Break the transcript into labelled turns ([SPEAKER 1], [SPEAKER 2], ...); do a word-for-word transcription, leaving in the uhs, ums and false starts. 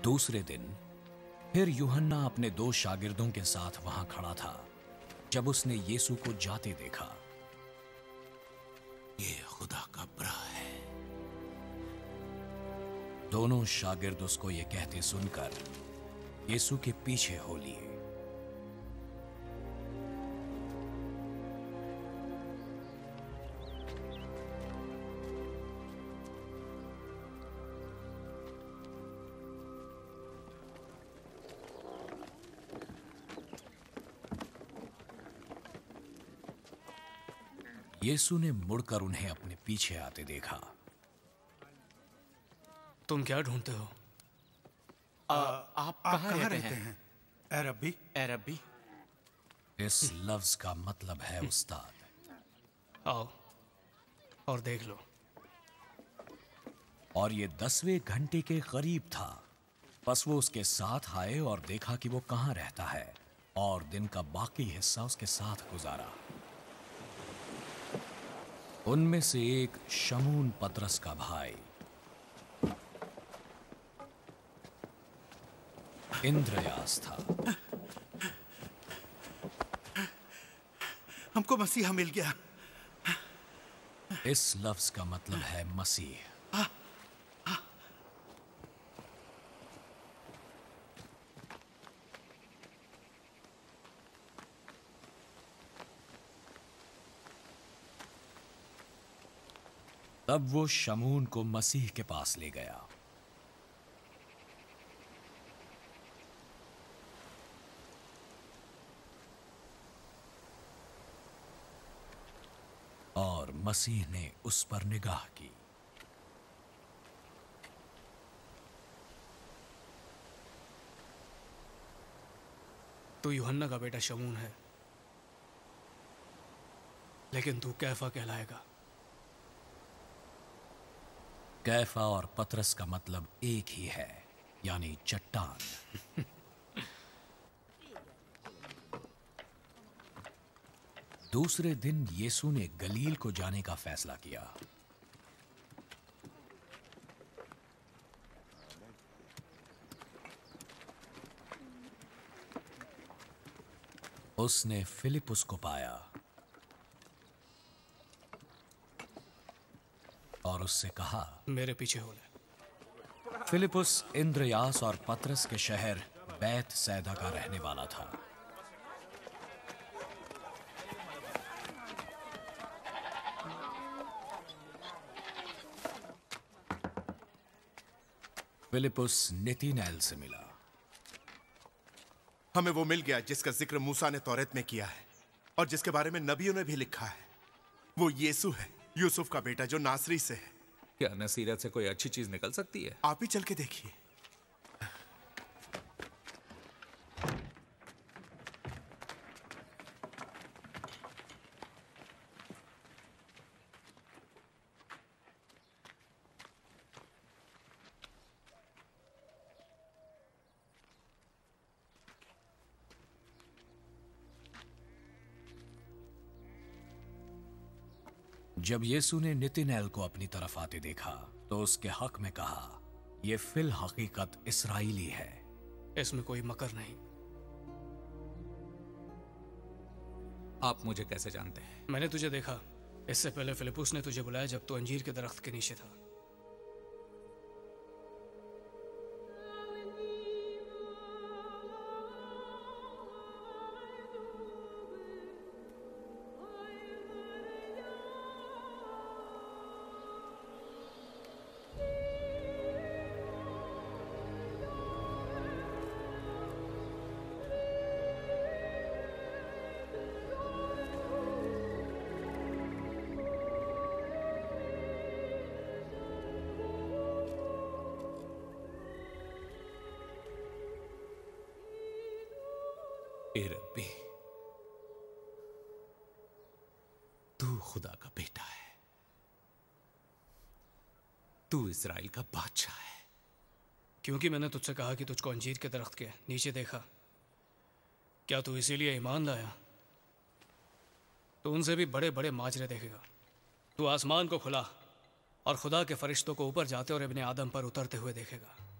[SPEAKER 1] दूसरे दिन फिर यूहन्ना अपने दो शागिर्दों के साथ वहां खड़ा था। जब उसने यीशु को जाते देखा, ये खुदा का बरा है। दोनों शागिर्द उसको ये कहते सुनकर यीशु के पीछे हो लिए। यीशु ने मुड़कर उन्हें अपने पीछे आते देखा।
[SPEAKER 2] तुम क्या ढूंढते हो?
[SPEAKER 3] आ, आप कहाँ रहते, रहते हैं?
[SPEAKER 4] ए रब्बी।
[SPEAKER 3] ए रब्बी।
[SPEAKER 1] इस लफ्ज का मतलब है उस्ताद।
[SPEAKER 2] आओ और देख लो।
[SPEAKER 1] और ये दसवें घंटे के करीब था। बस वो उसके साथ आए और देखा कि वो कहाँ रहता है, और दिन का बाकी हिस्सा उसके साथ गुजारा। उनमें से एक शमून पतरस का भाई इंद्रयास था।
[SPEAKER 4] हमको मसीहा मिल गया।
[SPEAKER 1] इस लफ्ज का मतलब है मसीह। तब वो शमून को मसीह के पास ले गया। और मसीह ने उस पर निगाह की।
[SPEAKER 2] तू यूहन्ना का बेटा शमून है, लेकिन तू कैफा कहलाएगा।
[SPEAKER 1] कैफा और पतरस का मतलब एक ही है, यानी चट्टान। दूसरे दिन यीशु ने गलील को जाने का फैसला किया। उसने फिलिपुस को पाया और उससे कहा,
[SPEAKER 2] मेरे पीछे हो ले।
[SPEAKER 1] फिलिपुस इंद्रयास और पतरस के शहर बैत सैदा का रहने वाला था। फिलिपुस नतनएल से मिला।
[SPEAKER 5] हमें वो मिल गया जिसका जिक्र मूसा ने तौरात में किया है और जिसके बारे में नबियों ने भी लिखा है। वो यीशु है, यूसुफ का बेटा, जो नासरी से है।
[SPEAKER 3] क्या नसीरत से कोई अच्छी चीज निकल सकती है?
[SPEAKER 5] आप ही चल के देखिए।
[SPEAKER 1] जब यीशु ने नतनएल को अपनी तरफ आते देखा तो उसके हक में कहा, यह फिल हकीकत इस्राएली है,
[SPEAKER 2] इसमें कोई मकर नहीं।
[SPEAKER 3] आप मुझे कैसे जानते हैं?
[SPEAKER 2] मैंने तुझे देखा। इससे पहले फिलिपुस ने तुझे बुलाया जब तू अंजीर के दरख्त के नीचे था।
[SPEAKER 3] ए रब्बी, तू खुदा का बेटा है, तू इस्राएल का बादशाह है।
[SPEAKER 2] क्योंकि मैंने तुझसे कहा कि तुझको अंजीर के दरख्त के नीचे देखा, क्या तू इसीलिए ईमान लाया? तो उनसे भी बड़े बड़े माजरे देखेगा। तू आसमान को खुला और खुदा के फरिश्तों को ऊपर जाते और इब्ने आदम पर उतरते हुए देखेगा।